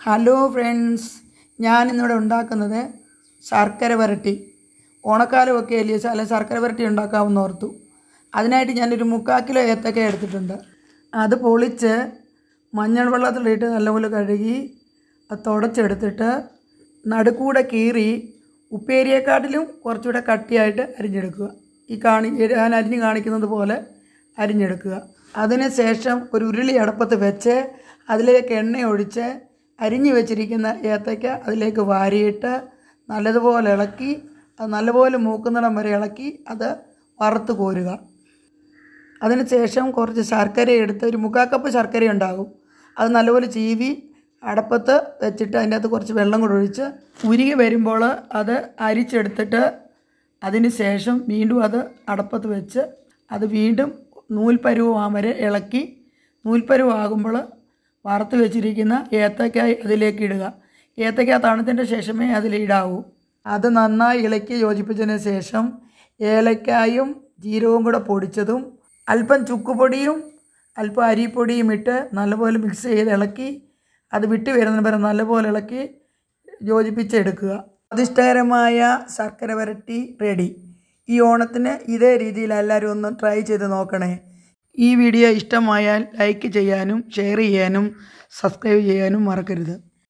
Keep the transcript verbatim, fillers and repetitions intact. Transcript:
Hello friends, ഞാനിന്നിവിടെ ഉണ്ടാക്കുന്നത് ശർക്കര വരട്ടി. ഓണക്കാലമൊക്കെ അല്ലേ, അല്ല ശർക്കര വരട്ടി ഉണ്ടാക്കാമെന്ന് ഓർത്തു. അതിനായിട്ട് ഞാനൊരു മുക്കാൽ കിലോ ഏത്തക്ക എടുത്തിട്ടുണ്ട്. അത് പൊളിച്ച് മഞ്ഞൾ വെള്ളത്തിലിട്ട് നല്ലപോലെ കഴുകി അത് തുടച്ചെടുത്തിട്ട് നടുക്കൂടെ കീറി ഉപ്പേരിയെക്കാട്ടിലും കുറച്ചുകൂടെ കട്ടിയായിട്ട് അരിഞ്ഞെടുക്കുക. ഈ കാണി ഞാൻ അരിഞ്ഞ് കാണിക്കുന്നത് പോലെ അരിഞ്ഞെടുക്കുക. അതിന് ശേഷം ഒരു ഉരുളി അടുപ്പത്ത് വെച്ച് അതിലേക്ക് എണ്ണ ഒഴിച്ച് അരിഞ്ഞു വെച്ചിരിക്കുന്ന ഏത്തയ്ക്ക അതിലേക്ക് വാരിയിട്ട് നല്ലതുപോലെ ഇളക്കി അത് നല്ലപോലെ മൂക്കുന്നിടം വരെ ഇളക്കി അത് വറുത്ത് കോരുക. അതിന് ശേഷം കുറച്ച് ശർക്കര എടുത്ത് ഒരു മുക്കാൽ കപ്പ് ശർക്കര ഉണ്ടാകും, അത് നല്ലപോലെ ചീവി അടപ്പത്ത് വെച്ചിട്ട് അതിൻ്റെ അകത്ത് കുറച്ച് വെള്ളം കൂടെ ഒഴിച്ച് ഉരുകി വരുമ്പോൾ അത് അരിച്ചെടുത്തിട്ട് അതിന് ശേഷം വീണ്ടും അത് അടപ്പത്ത് വെച്ച് അത് വീണ്ടും നൂൽപ്പരുവം വരെ ഇളക്കി നൂൽപ്പരുവാകുമ്പോൾ വറുത്ത് വെച്ചിരിക്കുന്ന ഏത്തക്ക അതിലേക്ക് ഇടുക. ഏത്തക്ക തണുത്തതിൻ്റെ ശേഷമേ അതിലിടാവൂ. അത് നന്നായി ഇളക്കി യോജിപ്പിച്ചതിന് ശേഷം ഏലക്കായും ജീരകവും കൂടെ പൊടിച്ചതും അല്പം ചുക്കുപൊടിയും അല്പം അരിപ്പൊടിയും ഇട്ട് നല്ലപോലെ മിക്സ് ചെയ്ത് ഇളക്കി അത് വിട്ട് വരുന്നതിന് വരെ നല്ലപോലെ ഇളക്കി യോജിപ്പിച്ചെടുക്കുക. സ്വാദിഷ്ടകരമായ ശർക്കര വരട്ടി റെഡി. ഈ ഓണത്തിന് ഇതേ രീതിയിൽ എല്ലാവരും ഒന്ന് ട്രൈ ചെയ്ത് നോക്കണേ. ഈ വീഡിയോ ഇഷ്ടമായാൽ ലൈക്ക് ചെയ്യാനും ഷെയർ ചെയ്യാനും സബ്സ്ക്രൈബ് ചെയ്യാനും മറക്കരുത്.